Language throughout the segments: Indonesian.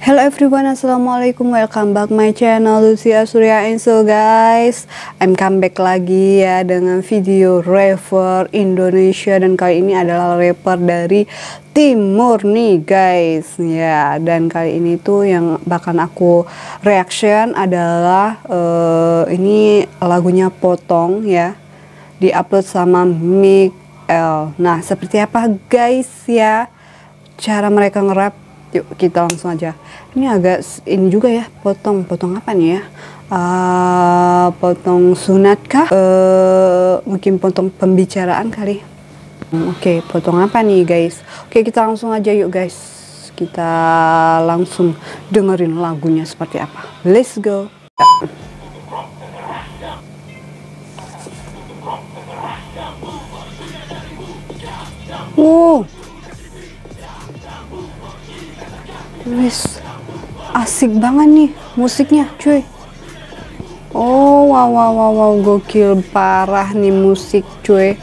Hello everyone, assalamualaikum, welcome back my channel Lucia Surya. And so guys, I'm come back lagi ya dengan video rapper Indonesia, dan kali ini adalah rapper dari Timur nih guys ya. Dan kali ini tuh yang bakal aku reaction adalah ini lagunya Potong ya, diupload sama Miguel. Nah, seperti apa guys ya cara mereka nge-rap? Yuk kita langsung aja. Ini agak ini juga ya, potong apa nih ya? Potong sunat kah? Mungkin potong pembicaraan kali. Oke, potong apa nih guys? Oke, kita langsung aja yuk guys. Kita langsung dengerin lagunya seperti apa. Let's go. Wow. Wis, asik banget nih musiknya cuy. Oh wow, gokil parah nih musik cuy.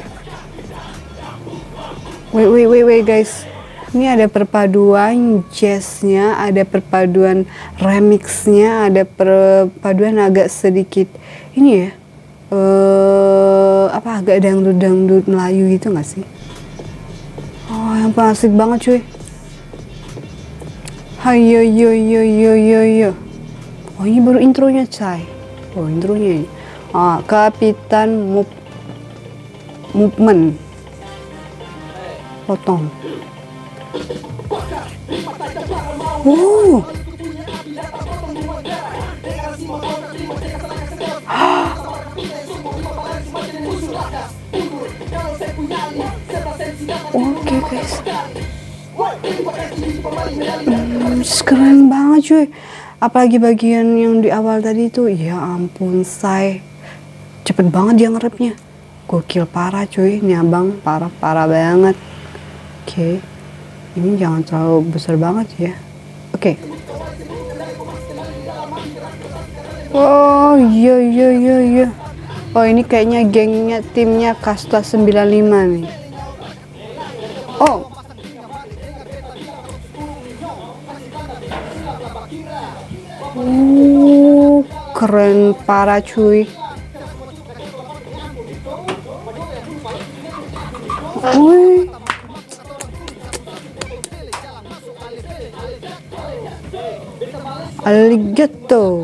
Wait guys, ini ada perpaduan jazznya, ada perpaduan remixnya, ada perpaduan agak sedikit ini ya, apa agak dangdut Melayu gitu nggak sih? Oh yang asik banget cuy. Hayo yo. Oh ini baru intronya cai. Oh intronya ini. Kapitan Movement. Potong. Oh. Oke guys. Keren banget cuy, apalagi bagian yang di awal tadi tuh, ya ampun say, cepet banget dia nge-rapnya, gokil parah cuy, ini abang parah banget. Oke, ini jangan terlalu besar banget ya. Oke. Oh iya. Oh ini kayaknya gengnya, timnya Kasta 95 nih. Oh keren parah cuy. Wih. Alligator.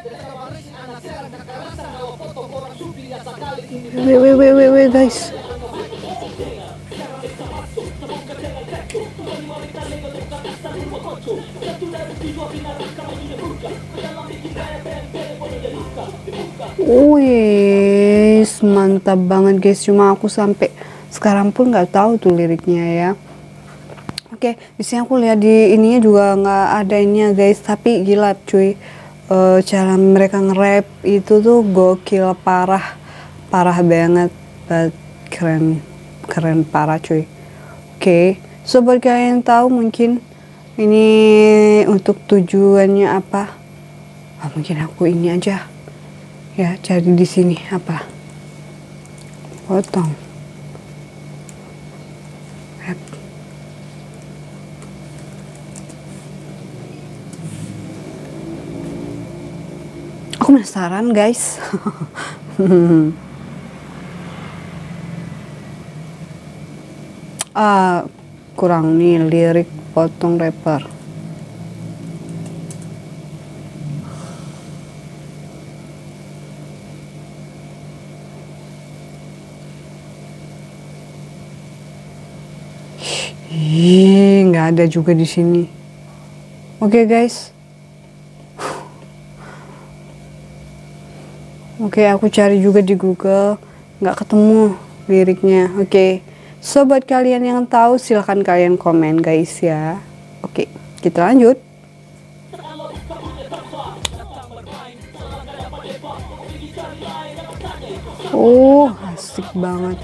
Wait guys. Wih, mantap banget guys. Cuma aku sampai sekarang pun nggak tahu tuh liriknya ya. Oke, di sini aku lihat di ininya juga nggak ada ininya guys. Tapi gila cuy, cara mereka nge-rap itu tuh gokil parah banget. Keren parah cuy. Oke, so buat kalian yang tahu mungkin ini untuk tujuannya apa? Mungkin aku ini aja ya, cari di sini apa, potong rap. Aku penasaran guys. Kurang nih lirik potong rapper. Nggak ada juga di sini. Oke guys. Oke, aku cari juga di Google, nggak ketemu liriknya. Oke, so buat kalian yang tahu silahkan kalian komen guys ya. Oke, kita lanjut. Oh, asik banget.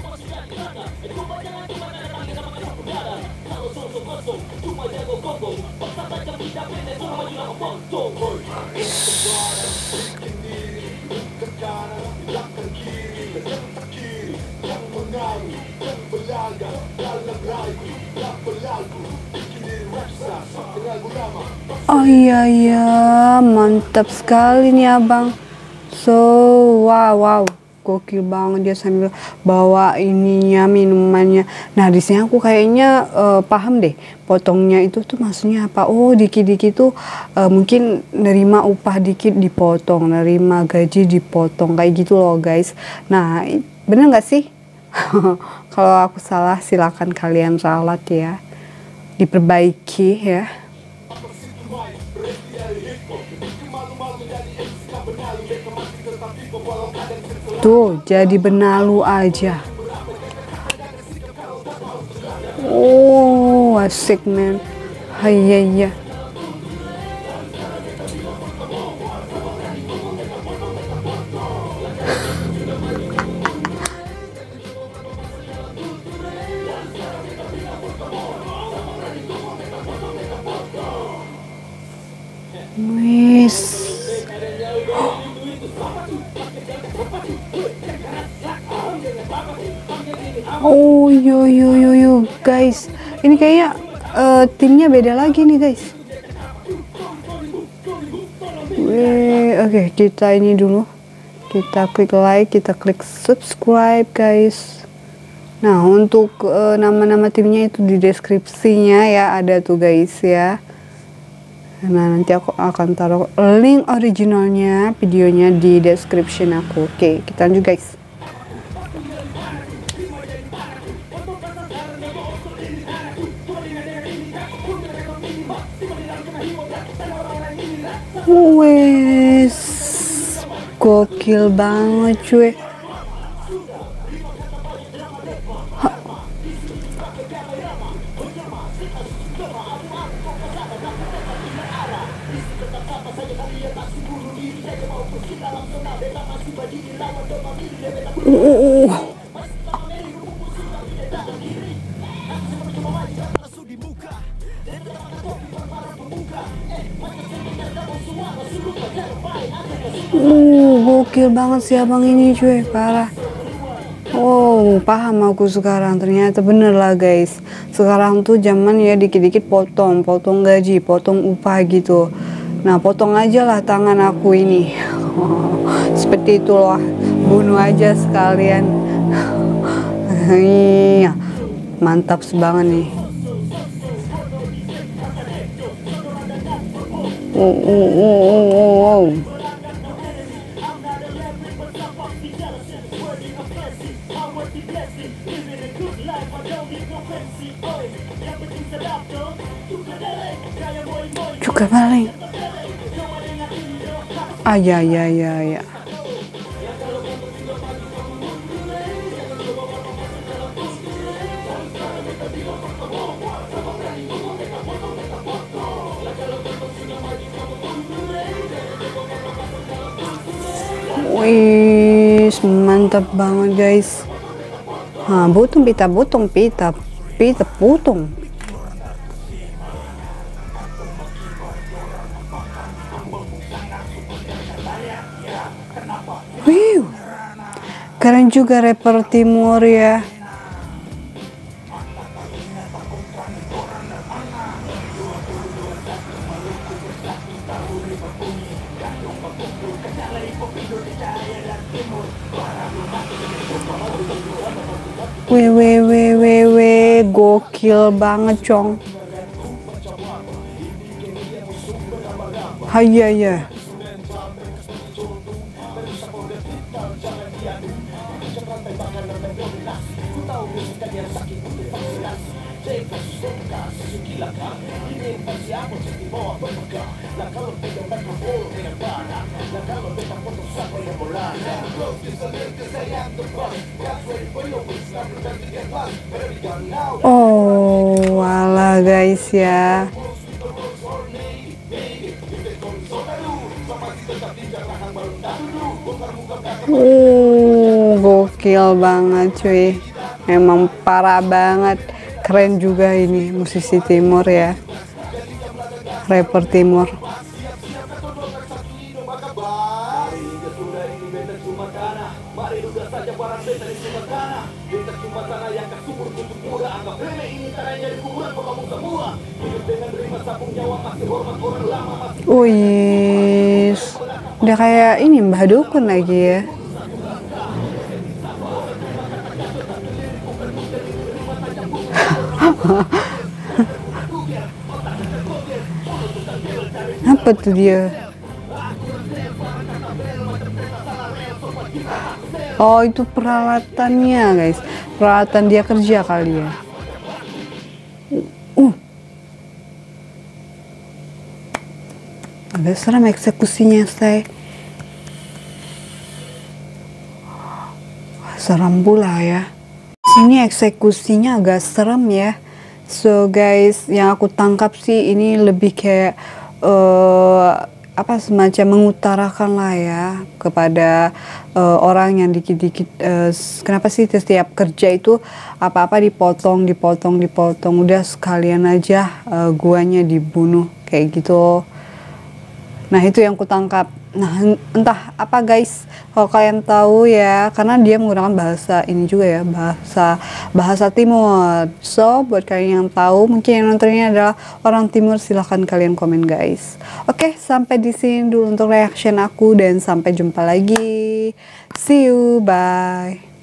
Oh iya iya, mantap sekali nih abang. So wow, gokil banget dia sambil bawa ininya minumannya. Nah di sini aku kayaknya paham deh, potongnya itu tuh maksudnya apa. Oh dikit-dikit tuh mungkin nerima upah dikit dipotong, nerima gaji dipotong, kayak gitu loh guys. Nah bener nggak sih? Kalau aku salah silakan kalian ralat ya, diperbaiki ya. Tuh, jadi benalu aja. Oh, asik men. Iya. Wis. Oh, yo guys. Ini kayaknya timnya beda lagi nih guys. Oke, kita ini dulu. Kita klik like, kita klik subscribe guys. Nah, untuk nama-nama timnya itu di deskripsinya ya, ada tuh guys ya. Nah, nanti aku akan taruh link originalnya, videonya di description aku. Oke, kita lanjut guys. Wes, gokil banget cuy. Gokil banget sih abang ini cuy, parah. Oh, paham aku sekarang, ternyata bener lah guys. Sekarang tuh zaman ya dikit-dikit potong gaji, potong upah gitu. Nah, potong aja lah tangan aku ini. Seperti itulah, bunuh aja sekalian. Iya, mantap banget nih. Juga paling. Ya. Wih, mantap banget guys. Nah, pita potong. Wih, keren juga rapper Timur ya. Weh, gokil banget cong. Hayya. Oh, walah guys ya. Gokil banget cuy. Emang parah banget. Keren juga ini musisi Timur ya. Rapper Timur. Mari duga saja para beta di Sumatera. Beta cuma tanah yang kasubur untuk Wih, udah kayak ini Mbah Dukun lagi ya. Apa tuh dia? Oh, itu peralatannya guys, peralatan dia kerja kali ya. Agak serem eksekusinya, say. Serem pula ya. Sini eksekusinya agak serem ya. So guys, yang aku tangkap sih ini lebih kayak apa, semacam mengutarakan lah ya kepada orang yang dikit-dikit, kenapa sih setiap kerja itu apa-apa dipotong, udah sekalian aja guanya dibunuh kayak gitu. Nah, itu yang kutangkap. Nah, entah apa guys, kalau kalian tahu ya, karena dia menggunakan bahasa ini juga ya, bahasa Timur. So, buat kalian yang tahu, mungkin yang nontonnya adalah orang Timur, silahkan kalian komen guys. Oke, sampai di sini dulu untuk reaction aku dan sampai jumpa lagi. See you, bye.